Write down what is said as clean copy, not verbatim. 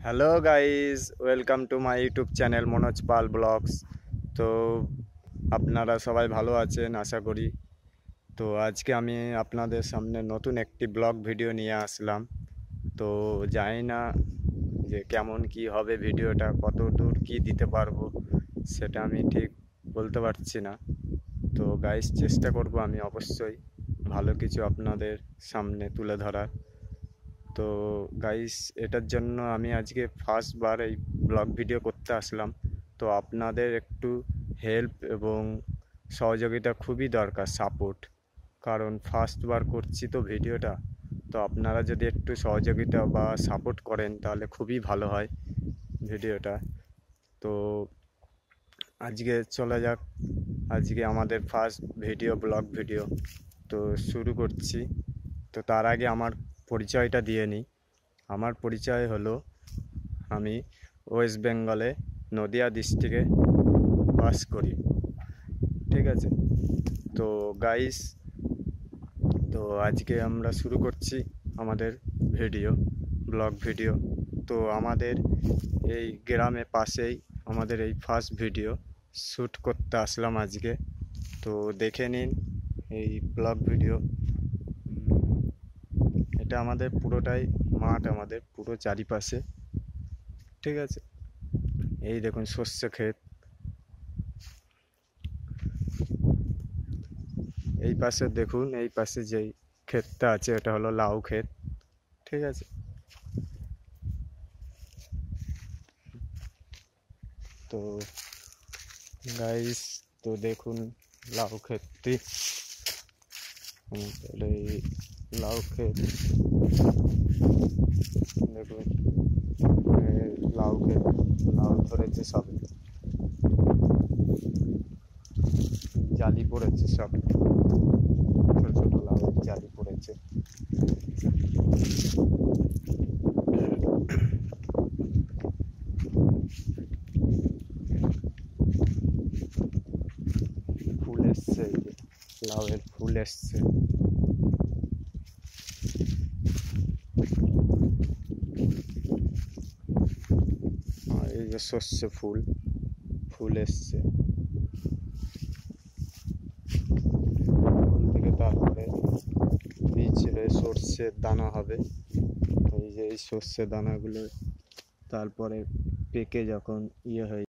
Hello guys, welcome to my YouTube channel Manoj Pal vlogs. তো আপনারা সবাই ভালো আছেন আশা করি। তো আজকে আমি আপনাদের সামনে নতুন একটি ব্লগ ভিডিও নিয়ে আসলাম। তো জানি না যে কেমন কি হবে ভিডিওটা, কত দূর কী দিতে পারবো সেটা আমি ঠিক বলতে পারছি না। তো গাইস, চেষ্টা করব আমি অবশ্যই ভালো কিছু আপনাদের সামনে তুলে ধরার। তো গাইস, এটার জন্য আমি আজকে ফার্স্টবার এই ব্লগ ভিডিও করতে আসলাম। তো আপনাদের একটু হেল্প এবং সহযোগিতা খুবই দরকার, সাপোর্ট। কারণ ফার্স্টবার করছি তো ভিডিওটা। তো আপনারা যদি একটু সহযোগিতা বা সাপোর্ট করেন তাহলে খুবই ভালো হয় ভিডিওটা। তো আজকে চলে যাক, আজকে আমাদের ফার্স্ট ভিডিও, ব্লগ ভিডিও তো শুরু করছি। তো তার আগে আমার পরিচয়টা দিয়ে নিই। আমার পরিচয় হলো, আমি ওয়েস্ট বেঙ্গলে নদিয়া ডিস্ট্রিক্টে বাস করি, ঠিক আছে। তো গাইস, তো আজকে আমরা শুরু করছি আমাদের ভিডিও, ব্লগ ভিডিও। তো আমাদের এই গ্রামে পাশেই আমাদের এই ফার্স্ট ভিডিও শ্যুট করতে আসলাম আজকে। তো দেখে নিন এই ব্লগ ভিডিও। এটা আমাদের পুরোটাই মাঠ, আমাদের পুরো চারিপাশে, ঠিক আছে। এই দেখুন সর্ষে ক্ষেত, এই পাশে দেখুন, এই পাশে যেই ক্ষেতটা আছে এটা হলো লাউ ক্ষেত, ঠিক আছে। তো গাইস, তো দেখুন লাউ ক্ষেতটি, আমাদের এই লাউ ক্ষেত দেখুন, লাউ ক্ষেত, লাউ ধরেছে সব, জালি পড়েছে সব, ছোট ছোট লাউ জালি পড়েছে। ফুল এসছে, এই যে লাউয়ের ফুল এসছে। আর এই যে সর্ষে ফুল, ফুল এসছে। ফুল থেকে তারপরে বীজ হয়ে সর্ষের দানা হবে। এই যে এই সর্ষে দানাগুলো তারপরে পেকে যখন হয়ে